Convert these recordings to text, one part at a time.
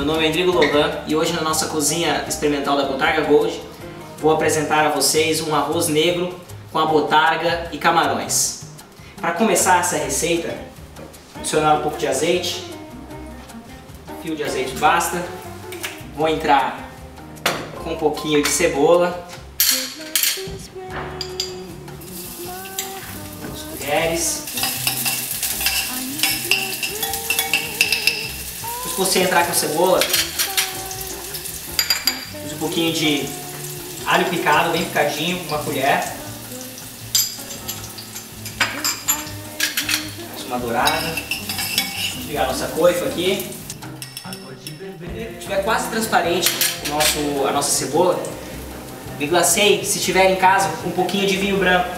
nome é Endrigo Lohan e hoje na nossa cozinha experimental da Botarga Gold vou apresentar a vocês um arroz negro com a botarga e camarões. Para começar essa receita, adicionar um pouco de azeite, fio de azeite basta, vou entrar com um pouquinho de cebola, 2 colheres. Se você entrar com cebola, use um pouquinho de alho picado, bem picadinho, com uma colher. Mais uma dourada. Vou pegar a nossa coifa aqui. Se estiver quase transparente a nossa cebola, deglacei, se tiver em casa, um pouquinho de vinho branco.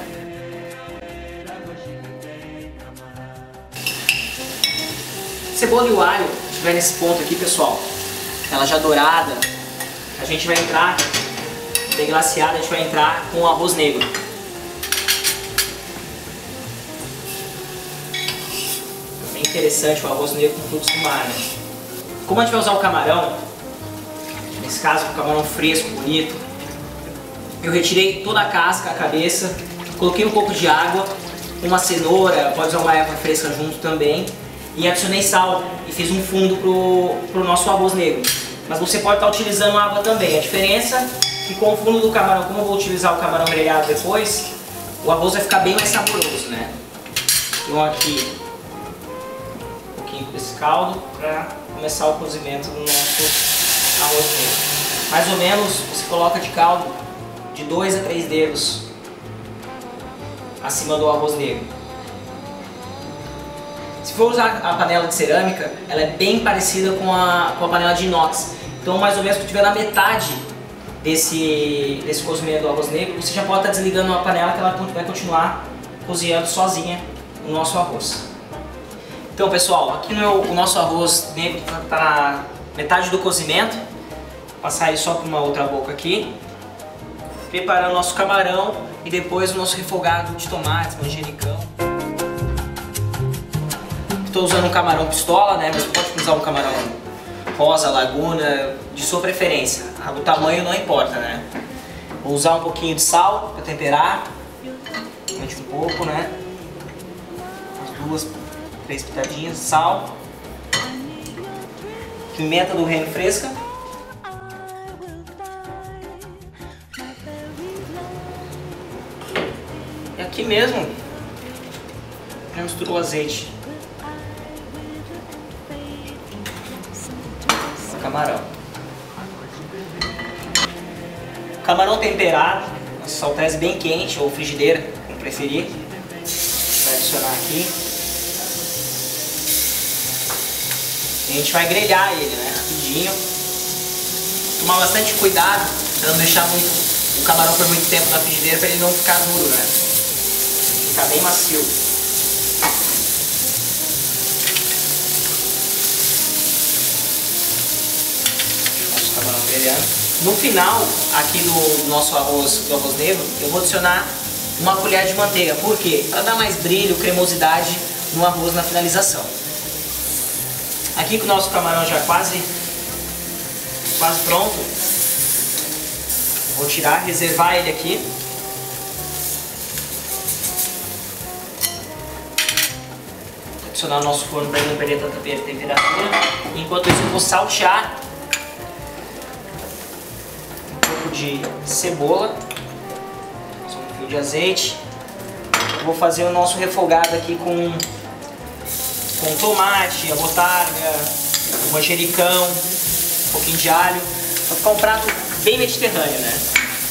Cebola e o alho estiver nesse ponto aqui, pessoal, ela já dourada, a gente vai entrar, deglaciada, a gente vai entrar com o arroz negro. Bem interessante o arroz negro com frutos do mar, né? Como a gente vai usar o camarão, nesse caso um camarão fresco, bonito, eu retirei toda a casca, a cabeça, coloquei um pouco de água, uma cenoura, pode usar uma erva fresca junto também, e adicionei sal e fiz um fundo pro nosso arroz negro. Mas você pode estar utilizando água também. A diferença é que com o fundo do camarão, como eu vou utilizar o camarão grelhado depois, o arroz vai ficar bem mais saboroso, né? Então aqui um pouquinho desse caldo para começar o cozimento do nosso arroz negro. Mais ou menos você coloca de caldo de 2 a 3 dedos acima do arroz negro. Se for usar a panela de cerâmica, ela é bem parecida com a panela de inox. Então, mais ou menos, quando estiver na metade desse cozimento do arroz negro, você já pode estar desligando a panela que ela vai continuar cozinhando sozinha o nosso arroz. Então, pessoal, aqui o nosso arroz negro está na metade do cozimento. Vou passar ele só para uma outra boca aqui. Preparar o nosso camarão e depois o nosso refogado de tomates, manjericão. Estou usando um camarão pistola, né? Mas pode usar um camarão rosa, laguna, de sua preferência. O tamanho não importa, né? Vou usar um pouquinho de sal para temperar, um pouco, né? Umas 2, 3 pitadinhas de sal, pimenta do reino fresca, e aqui mesmo já misturou o azeite. Camarão. Camarão temperado, saltese bem quente ou frigideira, como preferir. Vai adicionar aqui. E a gente vai grelhar ele, né, rapidinho. Tomar bastante cuidado para não deixar o camarão por muito tempo na frigideira para ele não ficar duro, né? Ficar bem macio. No final aqui do nosso arroz negro, eu vou adicionar uma colher de manteiga. Por quê? Para dar mais brilho, cremosidade no arroz na finalização. Aqui com o nosso camarão já quase pronto, vou tirar, reservar ele aqui. Adicionar o nosso forno para ele não perder tanta temperatura. Enquanto isso eu vou saltear de cebola, um fio de azeite. Vou fazer o nosso refogado aqui com tomate, a botarga, o manjericão, um pouquinho de alho. Vai ficar um prato bem mediterrâneo, né?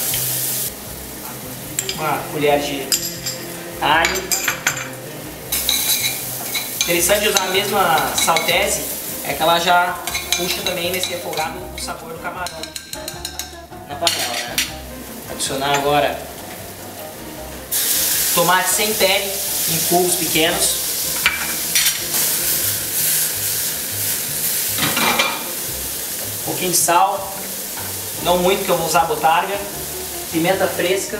Uma colher de alho. Interessante de usar a mesma saltese é que ela já puxa também nesse refogado o sabor do camarão na panela, né? Adicionar agora tomate sem pele em cubos pequenos. Um pouquinho de sal, não muito que eu vou usar a botarga. Pimenta fresca.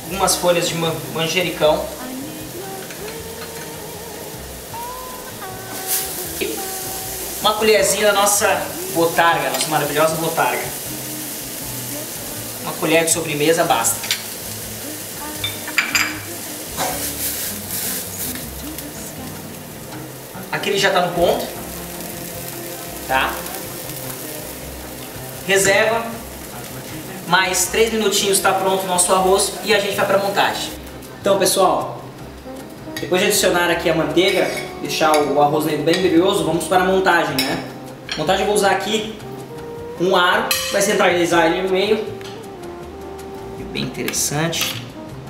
algumas folhas de manjericão. E uma colherzinha da nossa botarga, nossa maravilhosa botarga. Uma colher de sobremesa basta. Aqui ele já está no ponto, tá? Reserva, mais 3 minutinhos está pronto o nosso arroz e a gente vai para a montagem. Então, pessoal, depois de adicionar aqui a manteiga, deixar o arroz bem brilhoso, vamos para a montagem, né? Montagem eu vou usar aqui um aro, vai centralizar ele no meio, bem interessante.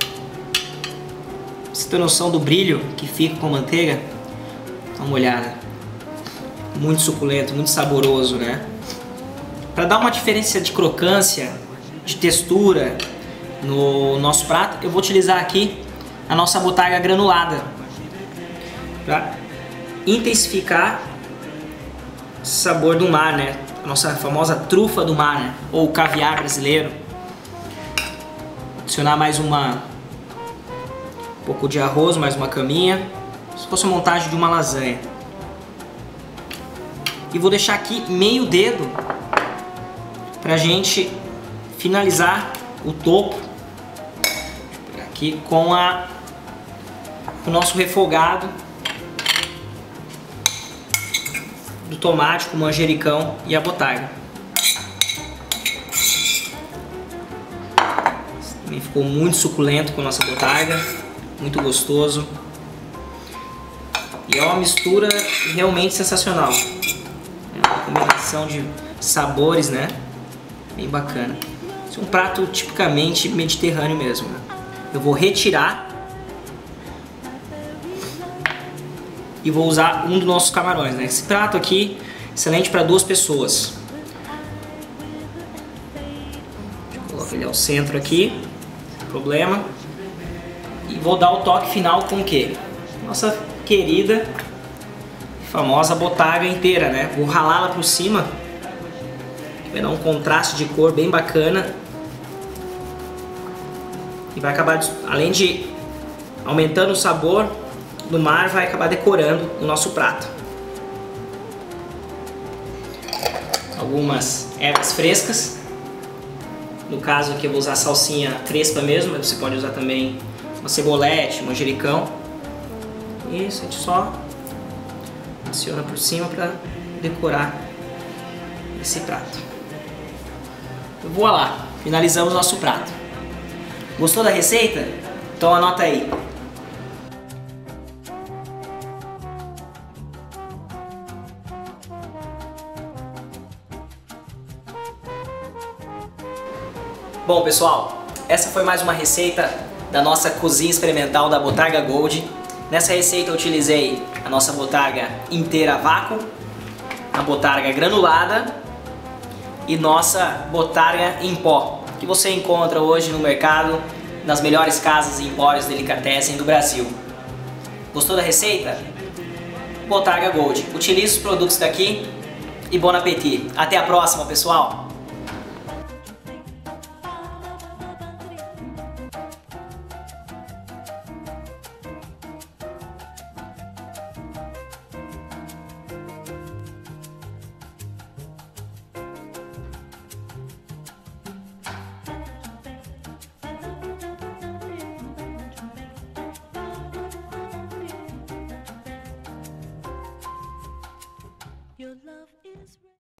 Você tem noção do brilho que fica com a manteiga? Dá uma olhada, muito suculento, muito saboroso, né? Para dar uma diferença de crocância, de textura no nosso prato, eu vou utilizar aqui a nossa botarga granulada para intensificar o sabor do mar, né? A nossa famosa trufa do mar, né? Ou caviar brasileiro. Adicionar mais um pouco de arroz, mais uma caminha, se fosse a montagem de uma lasanha. E vou deixar aqui meio dedo pra gente finalizar o topo aqui com o nosso refogado do tomate com manjericão e a botarga. Também ficou muito suculento com a nossa botarga, muito gostoso. E é uma mistura realmente sensacional. É uma combinação de sabores, né? Bem bacana. Esse é um prato tipicamente mediterrâneo mesmo, né? Eu vou retirar e vou usar um dos nossos camarões, né? Esse prato aqui, excelente para 2 pessoas. Coloco ele ao centro aqui, sem problema. E vou dar o toque final com o quê? Nossa querida, famosa botarga inteira, né? Vou ralá-la por cima, que vai dar um contraste de cor bem bacana. E vai acabar, além de aumentando o sabor do mar, vai acabar decorando o nosso prato. Algumas ervas frescas. No caso aqui eu vou usar salsinha crespa mesmo, mas você pode usar também uma cebolete, manjericão. Isso, a gente só adiciona por cima para decorar esse prato. Então, voa lá, finalizamos nosso prato. Gostou da receita? Então anota aí. Bom, pessoal, essa foi mais uma receita da nossa cozinha experimental da Botarga Gold. Nessa receita eu utilizei a nossa botarga inteira a vácuo, a botarga granulada e nossa botarga em pó, que você encontra hoje no mercado, nas melhores casas e empórios delicatessen do Brasil. Gostou da receita? Botarga Gold. Utilize os produtos daqui e bom apetite. Até a próxima, pessoal! Your love is